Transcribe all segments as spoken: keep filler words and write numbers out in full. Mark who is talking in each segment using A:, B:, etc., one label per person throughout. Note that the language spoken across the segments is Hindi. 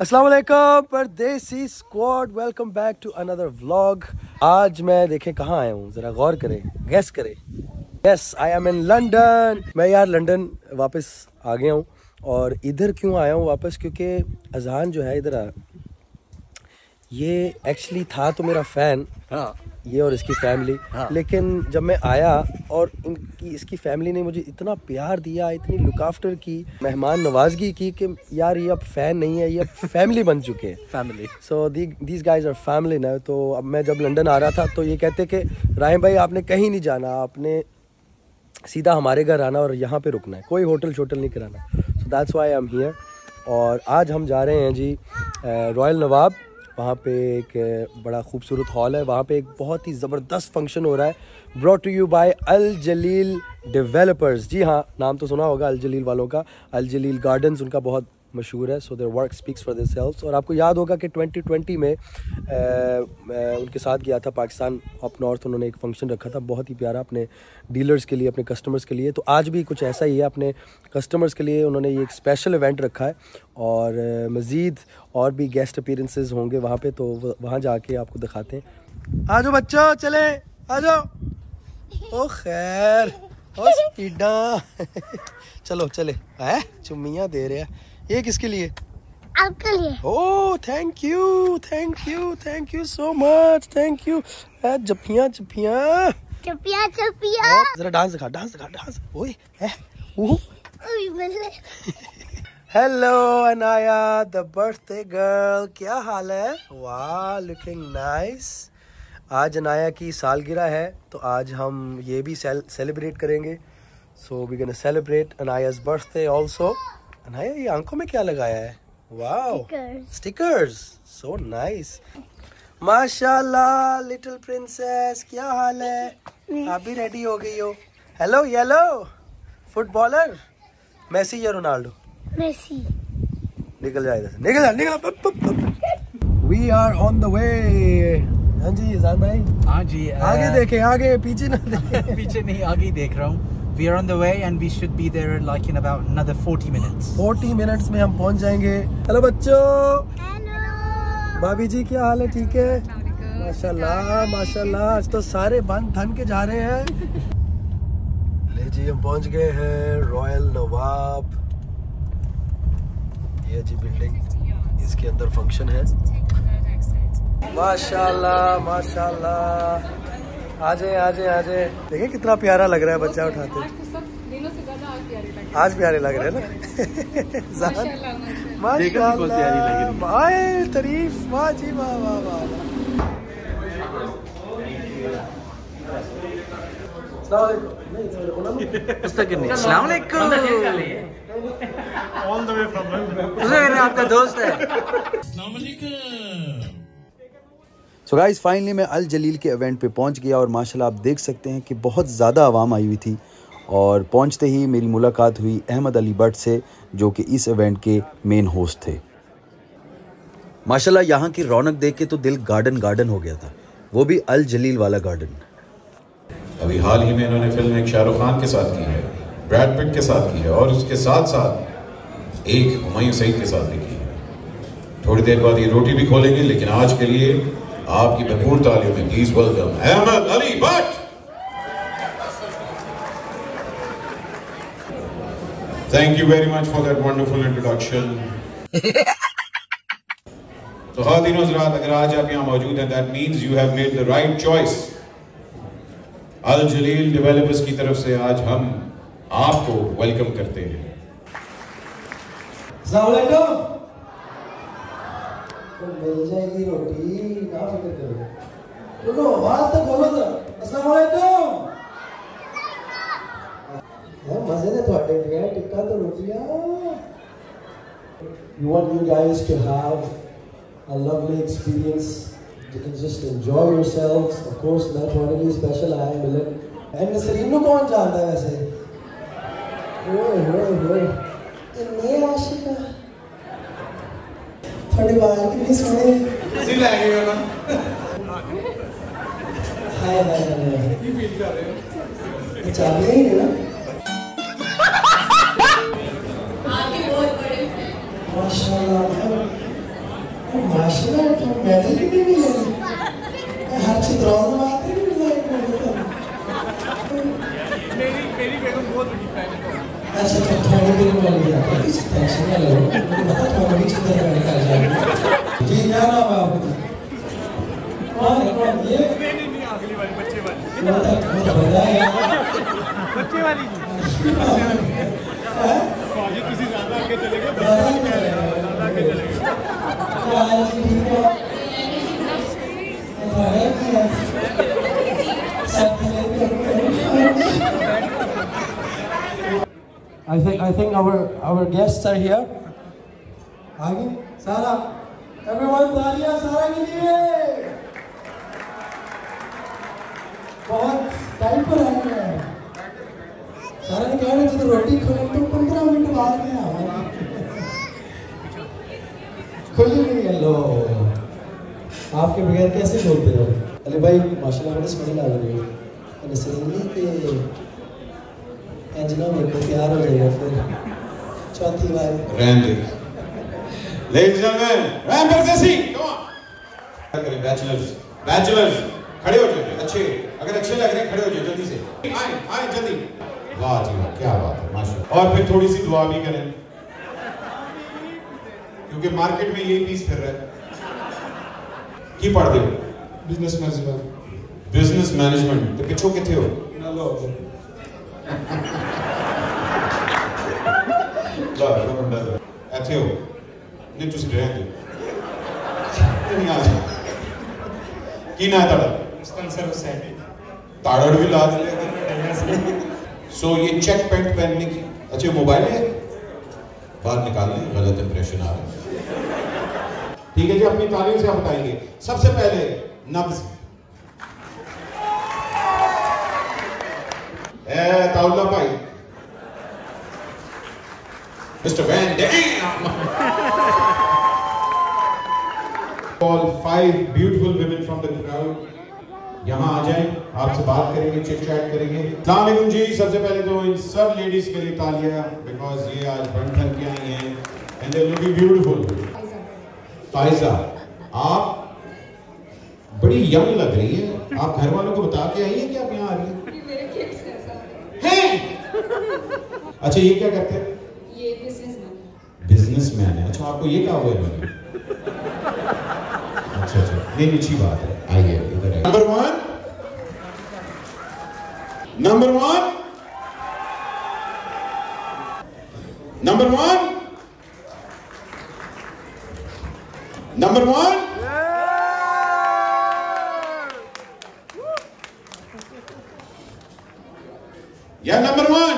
A: अस्सलाम वालेकुम Pardesi squad, welcome back to another vlog. आज मैं देखें कहाँ आया हूँ, ज़रा गौर करें, गैस करें। Yes, I am in London. मैं यार लंदन वापस आ गया हूँ। और इधर क्यों आया हूँ वापस, क्योंकि अजहान जो है इधर आ, ये एक्चुअली था तो मेरा फ़ैन, हाँ, ये और इसकी फैमिली, हाँ। लेकिन जब मैं आया और इनकी इसकी फैमिली ने मुझे इतना प्यार दिया, इतनी लुक आफ्टर की, मेहमान नवाजगी की कि यार ये अब फ़ैन नहीं है, ये अब फैमिली बन चुके हैं। Family, so these guys are family ना। तो अब मैं जब लंदन आ रहा था तो ये कहते कि राहिम भाई आपने कहीं नहीं जाना, आपने सीधा हमारे घर आना और यहाँ पे रुकना है, कोई होटल शोटल नहीं कराना। So that's why I am here. और आज हम जा रहे हैं जी रॉयल नवाब। वहाँ पे एक बड़ा खूबसूरत हॉल है, वहाँ पे एक बहुत ही ज़बरदस्त फंक्शन हो रहा है, brought to you by Al Jalil developers. जी हाँ, नाम तो सुना होगा अल जलील वालों का। अल जलील गार्डन्स उनका बहुत मशहूर है। So their work speaks for theirselves. और आपको याद होगा कि ट्वेंटी ट्वेंटी में आ, उनके साथ गया था पाकिस्तान अप नॉर्थ, उन्होंने एक फ़ंक्शन रखा था बहुत ही प्यारा अपने डीलर्स के लिए, अपने कस्टमर्स के लिए। तो आज भी कुछ ऐसा ही है, अपने कस्टमर्स के लिए उन्होंने ये एक स्पेशल इवेंट रखा है। और मज़ीद और भी गेस्ट अपीयरेंसेस होंगे वहाँ पे, तो वहाँ जाके आपको दिखाते हैं। आ जाओ बच्चों, चले आ जाओ। ओ खैर, ओ स्पीडा चलो चले। है चुम्मियाँ दे रहे हैं। ये किसके लिए?
B: आपके लिए।
A: Oh thank you, thank you, thank you so much, thank you. जप्पियाँ जप्पियाँ
B: चपिया चपिया।
A: जरा डांस दिखा, डांस दिखा, डांस। ओए oh, hello Anaya the birthday girl, क्या हाल है? वाह लुकिंग नाइस। आज अनाया की सालगिरह है, तो आज हम ये भी सेलिब्रेट करेंगे। So we gonna celebrate Anaya's birthday also. Anaya ये आंखों में क्या लगाया है? Wow, stickers, so nice. माशाल्लाह लिटिल प्रिंसेस, क्या हाल है? आप भी रेडी हो गई हो? हेलो येलो फुटबॉलर, मेसी या रोनाल्डो?
B: मेसी।
A: निकल जाए इधर से, निकल जा, निकल। We are on the way. हाँ जी अज़हान भाई।
C: हाँ जी,
A: आगे देखे, आगे पीछे ना देखे।
C: पीछे नहीं, आगे ही देख रहा हूँ। We are on the way and we should be there like in about another forty minutes.
A: forty minutes में हम पहुंच जाएंगे। हेलो बच्चों।
B: हेलो।
A: भाभी जी क्या हाल है? ठीक है माशाल्लाह माशाल्लाह। आज तो सारे बन थन के जा रहे हैं। ले जी हम पहुंच गए हैं रॉयल नवाब। ये जी बिल्डिंग, इसके अंदर फंक्शन है। माशाल्लाह माशाल्लाह। आ जाए आ जाए आ जाए। देखिए कितना प्यारा लग रहा है बच्चा उठाते। आज तो सब दिनों से ज्यादा आज प्यारे लग रहे हैं। आज प्यारे लग रहे हैं ना। माशाल्लाह भाई, तारीफ, वाह जी वाह वाह वाह।
C: अस्सलाम वालेकुम।
D: All the way from London.
C: आपका दोस्त है।
D: अस्सलाम वालेकुम।
E: सो गाइस फाइनली मैं अल जलील के इवेंट पे पहुंच गया और माशाल्लाह आप देख सकते हैं कि बहुत ज़्यादा आवाम आई हुई थी। और पहुंचते ही मेरी मुलाकात हुई अहमद अली भट्ट से, जो कि इस इवेंट के मेन होस्ट थे। माशाल्लाह यहाँ की रौनक देख के तो दिल गार्डन गार्डन हो गया था, वो भी अल जलील वाला गार्डन।
F: अभी हाल ही में इन्होंने फिल्म एक शाहरुख खान के साथ की है, ब्रैड पिट के साथ की है, और उसके साथ साथ एक हुमायूं सईद के साथ भी की है। थोड़ी देर बाद ये रोटी भी खोलेंगे, लेकिन आज के लिए आपकी भरपूर तालियों में please welcome Ahmad Ali Bhatt. Thank you very much for that wonderful introduction. तो ख़ातिन व हज़रात, अगर आज आप यहाँ मौजूद हैं, that means you have made the right choice. Al Jalil developers की तरफ से आज हम आपको वेलकम करते हैं।
A: अस्सलाम वालेकुम। तो मिल जाएगी रोटी, ना फिक्र करो। बोलो आवाज तो बोलो तो। अस्सलाम वालेकुम। यार मजे ने थोड़े गए टिक्का तो रोटियां। You want you guys to have a lovely experience. You can just enjoy yourselves. Of course, मैं थोड़े लिए special आया मिलन। एंड नसरीन को कौन जानता है वैसे? ओए ओए ओए, इतने आशिक थोड़े बाल कितने सोने।
F: किसी लगे हो ना?
A: हाय हाय हाय। ये फील कर रहे हो? चाबी नहीं है ना? आगे बहुत बड़े हैं। माशाल्लाह। माशाल्लाह तो मेडल भी नहीं मिले हर चित्रों में बात नहीं मिल रही
G: मेरी मेरी बेगम बहुत बड़ी फैन है।
A: अच्छा तो थोड़ी देर में लग जाता है इस टेंशन ना लो मुझे पता थोड़ा भी चित्र में निकल जाएगा जी क्या नाम है आपका कौन है कौन ये
G: नहीं नहीं नहीं अगली वाली बच्चे वाली
A: बच्चे
G: वाली जी ये किसी ज्यादा आगे चले गए ज्यादा आगे चले गए I think I think our our guests are here. आगे सारा everyone तालियां सारा के लिए बहुत टाइम पर आए हैं सारा ने कह रहे थे तो रोटी खोले तो पंद्रह मिनट बाद में आवाज़ खुली नहीं है लो आपके बगैर कैसे बोलते हो अली भाई माशाल्लाह बड़े स्मेल आ रही है मैंने सुनी कि इंजना में को प्यार हो जाएगा फिर चौथी बार
F: रहने Ladies and gentlemen, Ram Pervesi, come on. करें बैचलर्स बैचलर्स खड़े हो जाइए अच्छे अगर अच्छे लग रहे हैं खड़े हो जाइए जल्दी से आए आए जल्दी वाह जी वाह क्या बात है माशाल्लाह और फिर थोड़ी सी दुआ भी करें क्योंकि मार्केट में यही पीस फिर रहा है की पढ़ दे
A: बिजनेस मैनेजमेंट
F: बिजनेस मैनेजमेंट तो पिछो किथे हो
A: ना लो
F: ला बंदा ऐसे हो नहीं तुसी रहने दो नहीं आ की ना तड़ा
G: स्पॉन्सर हुसैन
F: ताड़ड़ भी ला दिया सो ये चेक पैंट पहनने की अच्छा मोबाइल है बाहर निकालने गलत इंप्रेशन आ रहा है ठीक है जी अपनी तालीम से आप बताएंगे सबसे पहले नब्ज ए ताउला भाई mister Van Dam all five beautiful women from the crowd यहाँ आ जाएं आपसे बात करेंगे चिट चैट करेंगे अस्सलाम वालेकुम जी सबसे पहले तो इन सब लेडीज के लिए तालियां बिकॉज ये आज बन ठन के आई हैं and they looking beautiful Faiza आप बड़ी यंग लग रही है आप घर वालों को बता के आई हैं कि आप यहाँ आ रही हैं अच्छा ये क्या करते हैं
H: ये बिजनेसमैन
F: बिजनेसमैन है अच्छा आपको ये कहा हुआ है अच्छा अच्छा नहीं अच्छी बात है आइए इधर number one number one number one number one या नंबर वन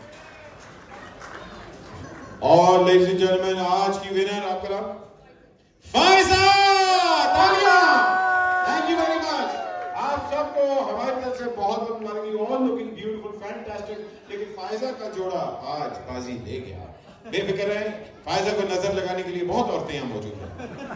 F: और लेडीज एंड जेंटलमैन आज की विनर आपका नाम फाइजा तालियां थैंक यू वेरी मच आप सबको हमारी तरफ से बहुत बहुत मुबारक ऑल लुकिंग ब्यूटीफुल फैंटास्टिक लेकिन फाइजा का जोड़ा आज बाजी ले गया बेफिक्र रहें फाइजा को नजर लगाने के लिए बहुत औरतें यहाँ मौजूद हैं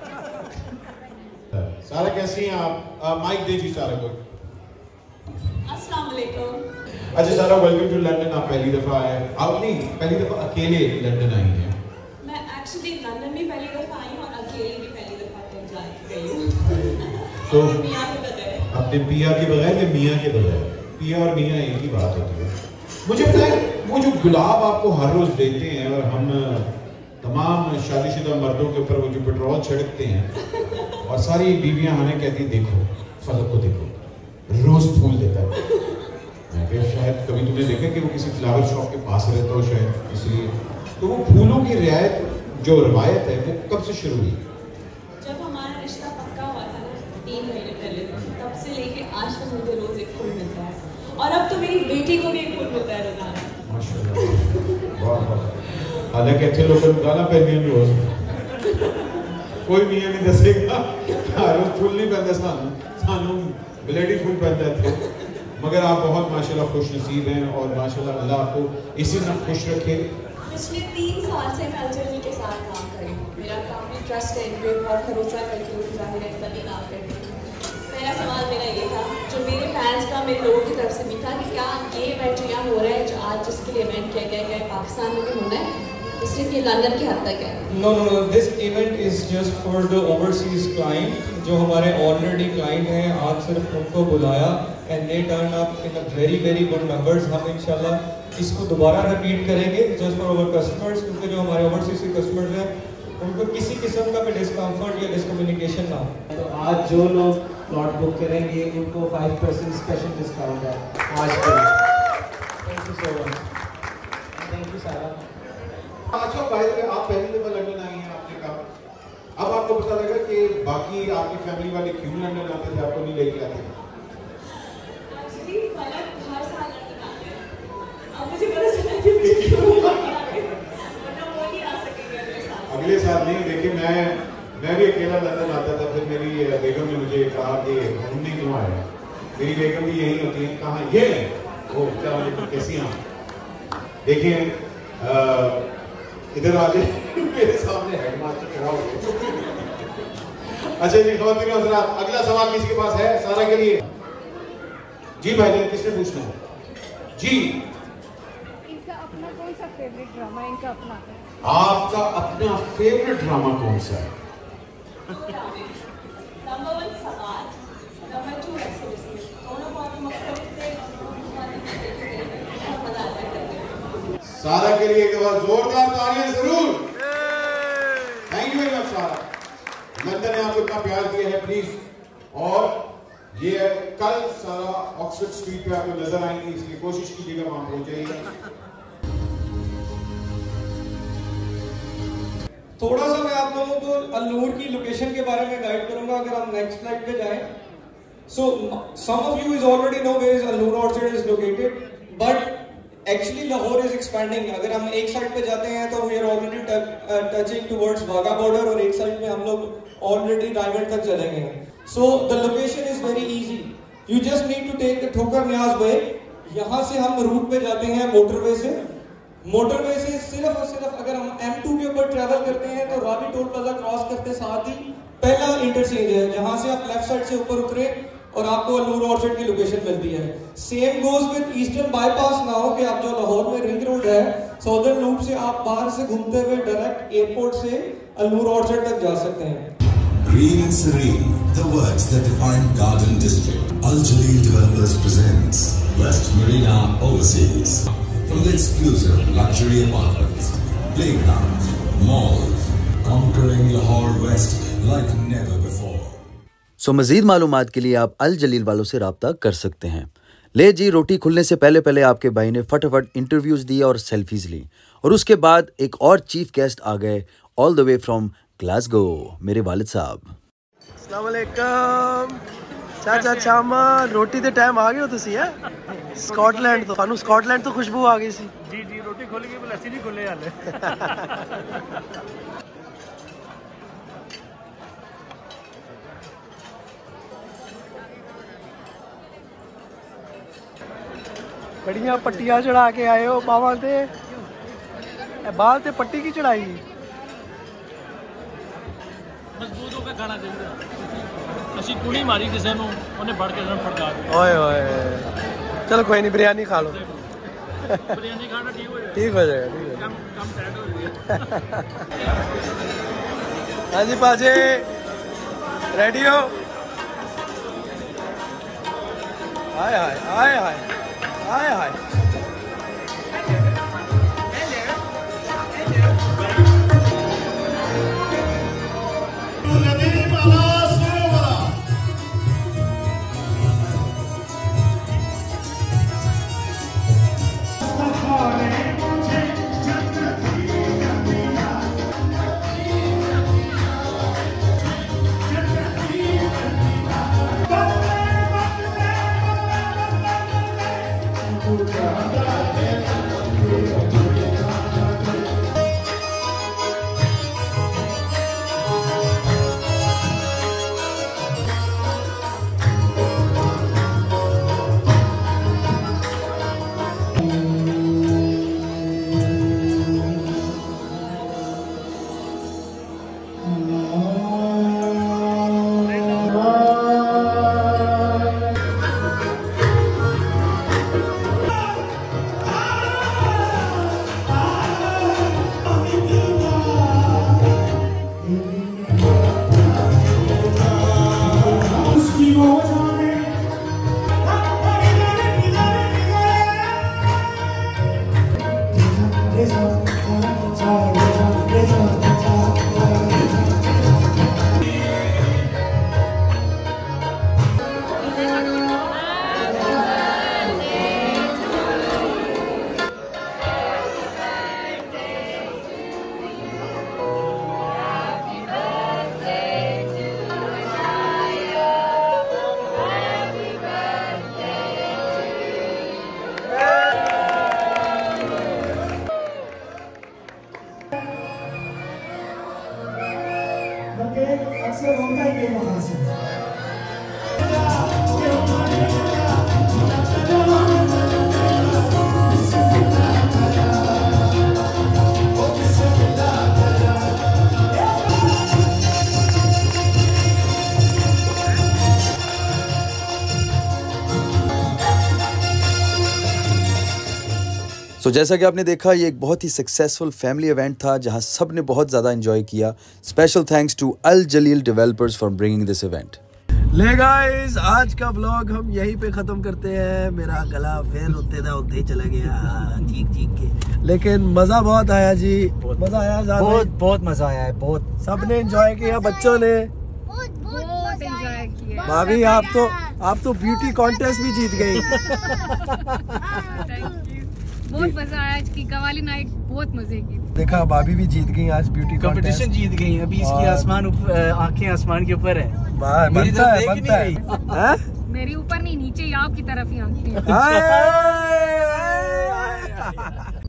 F: सारा कैसी हैं आप माइक दीजिए सारा को
H: अस्सलाम वालेकुम
F: अच्छा सारा वेलकम टू लंदन आप पहली दफा आए आप नहीं पहली दफा अकेले लंदन आई हैं
H: मैं एक्चुअली लंदन में पहली दफा आई हूं और अकेले भी पहली दफा पंजाब गई हूं
F: तो
H: मियां के बगैर
F: अपने पिया के बगैर या मियां के बगैर पिया और मियां एक ही बात होती है मुझे पता है वो जो गुलाब आपको हर रोज देते हैं और हम तमाम शादीशुदा मर्दों के ऊपर वो जो पेट्रोल छिड़कते हैं और सारी बीवियां हमें कहती देखो फलक को देखो रोज फूल देता है मैं क्या शायद कभी तुमने देखा कि वो किसी फ्लावर शॉप के पास रहता हो शायद इसलिए तो वो फूलों की रियायत जो रवायत है वो कब से शुरू हुई
H: जब हमारा रिश्ता पक्का हुआ था ना तीन महीने पहले तब से लेके आज तक मुझे रोज एक फूल मिलता है और अब तो मेरी बेटी को भी एक फूल मिलता है रोजाना
F: माशाल्लाह वाह वाह हालांकि अच्छे लोग गाना पहने रोज कोई मियां नहीं दसेगा रोज फूल नहीं पहनता सानू सानू ब्लेडी फूल पहनता थे मगर आप बहुत माशाल्लाह खुश नसीब हैं और माशाल्लाह अल्लाह आपको इसी में खुश रखे
H: पिछले तीन साल से मैं अल्जरनी के साथ काम कर रही हूँ मेरा काम में ट्रस्ट है इन पे बहुत भरोसा करती हूँ जाहिर है तभी काम करती हूँ पहला सवाल मेरा ये था जो मेरे फैंस का मेरे लोगों की तरफ से भी था कि क्या ये इवेंट जो यहाँ हो रहा है जो आज जिसके लिए इवेंट किया गया है पाकिस्तान में भी होना है सिर्फ ये लंदन के हद तक है?
I: No, no, no. This event is just for the overseas client. जो हमारे already client हैं, आज सिर्फ उनको बुलाया and they turn up in a very very good numbers. हम इंशाल्लाह इसको दोबारा repeat करेंगे just for our customers, क्योंकि जो हमारे overseas के customers हैं उनको किसी किस्म का भी discomfort या discommunication ना हो।
J: तो आज जो लोग प्लॉट बुक करेंगे उनको फाइव परसेंट स्पेशल डिस्काउंट है आज के लिए। Thank you so much. Thank you Sara.
F: अच्छा भाई, आप पहली दफा लंदन आई हैं, आपने कहा अब आपको पता लगा कि बाकी आपकी फैमिली वाले क्यों लंदन आते थे, आपको नहीं लेके आते?
H: एक्चुअली फलक हर साल लंदन आते हैं। अब मुझे पता चला कि मुझे क्यों नहीं आते, वरना वो नहीं आ सकेंगे अगले साल।
F: अगले साल नहीं, देखिए मैं मैं भी अकेला लंदन आता था, फिर मेरी बेगम ने मुझे कहा कि घूमने क्यों आया। मेरी बेगम भी यही होती है, कहाँ ये वो क्या कैसी आप देखिए इधर आ जाए मेरे सामने हेडमास्टर खड़ा हो गया। अच्छा जी ख़वातीन और हज़रात, अगला सवाल किसी के पास है? सारा के लिए जी भाई, किसने पूछना है? जी,
K: इनका अपना कौन सा फेवरेट ड्रामा? इनका अपना
F: आपका अपना फेवरेट ड्रामा कौन सा है?
H: नंबर वन सवाल, नंबर टू एक्सप्रेस, दोनों बहुत मुख्तलिफ थे, बहुत मजा आता है।
F: सारा के लिए एक बार जोरदार तालियां जरूर। थैंक यू वेरी मच सारा। लंदन ने आपको इतना प्यार दिया है, प्लीज। और ये कल सारा ऑक्सफोर्ड स्ट्रीट पे आपको नजर आएंगे, इसलिए कोशिश कीजिएगा वहां पहुंचेगा।
I: थोड़ा सा मैं आप लोगों को अल्लूर की लोकेशन के बारे में गाइड करूंगा अगर हम नेक्स्ट स्लाइड पे जाएं। So some of you is already know where अल्लूर orchard is located, but actually Lahore is expanding. अगर हम एक साइड पे जाते हैं तो we are already touching towards Wagah border, और एक साइड पे हम लोग ऑलरेडी रायगढ़ तक चले गए हैं। So the location is very easy, you just need to take the Thokar Niaz वे। यहाँ से हम रूट पे जाते हैं मोटरवे से। मोटरवे से सिर्फ और सिर्फ अगर हम एम टू के ऊपर ट्रैवल करते हैं तो रावी टोल प्लाजा क्रॉस करते साथ ही पहला इंटरचेंज है, जहां से आप लेफ्ट साइड से ऊपर उतरे और आपको अल्लूर ऑर्चर्ड की लोकेशन मिलती है। Same goes with eastern bypass ना हो कि आप जो लाहौर में रिंग रोड है, साउदर्न लूप से आप बाहर से घूमते हुए डायरेक्ट एयरपोर्ट से अल्लूर ऑर्चर्ड तक जा सकते हैं।
L: Green and serene, the words that define Garden District. Al Jaleel Developers presents West Marina Overseas. From the exclusive luxury apartments, playgrounds, malls, conquering Lahore West like never before.
E: सो मज़ीद मालूमात के लिए आप अल जलील वालों से रब्ता कर सकते हैं। ले जी, रोटी खुलने से पहले पहले आपके भाई ने फटाफट इंटरव्यूज़ दिए और सेल्फीज़ ली, और उसके बाद एक और चीफ गेस्ट आ गए all the way from Glasgow, मेरे वालिद साहब।
A: अस्सलाम वालेकुम चाचा चामा, रोटी दे टाइम आ गए हो तुसी है? स्कॉटलैंड तो थानू स्कॉटलैंड तो खुशबू आ गई सी।
D: जी जी, रोटी खोल गई, पर लस्सी नहीं खोले हाले।
A: बड़िया पट्टियां चढ़ा के आए हो बाबा ते, बाल ते पट्टी की चढ़ाई?
D: मजबूत होकर खाना चाहिए। ਅਸੀਂ ਕੁੜੀ ਮਾਰੀ ਕਿਸੇ ਨੂੰ, ਉਹਨੇ ਫੜ ਕੇ ਸਾਨੂੰ ਫੜਕਾ ਦਿੱਤਾ।
A: ओए ओए, चलो कोई नहीं, बिरयानी खा लो।
D: बिरयानी खाना ठीक हो जाएगा।
A: ठीक हो जाएगा, ठीक है।
D: कम कम टाइट हो जाएगा।
A: हाँ जी पाजी, रेडी हो? हाय हाय हाय हाय हाय हाय।
M: ये अक्सर होता ही ये मकासद।
E: सो so, जैसा कि आपने देखा ये एक बहुत ही सक्सेसफुल फैमिली इवेंट था जहां सब ने बहुत ज़्यादा एंजॉय किया। Special thanks to Al Jalil developers for bringing this event.
A: ले गाइस, आज का व्लॉग हम यहीं पे ख़त्म करते हैं। मेरा गला फिर होते था होते ही चला गया चीख चीख के, लेकिन मज़ा बहुत आया जी, मज़ा आया,
C: बहुत बहुत मज़ा आया है, बहुत
A: सबने एंजॉय किया, बच्चों ने
K: बहुत एंजॉय किया।
A: भाभी आप तो आप तो ब्यूटी कॉन्टेस्ट भी जीत गई।
K: बहुत मजा आया, आज की कवाली नाइट बहुत मजे की।
A: देखा भाभी भी जीत गई आज ब्यूटी
C: कंपटीशन जीत गई। अभी इसकी आसमान आंखें आसमान के ऊपर है, मेरी
A: बनता है,
C: देख
A: बनता
C: नहीं
A: है।
K: मेरी ऊपर नहीं नीचे, आप की तरफ ही आंखें।
A: हाय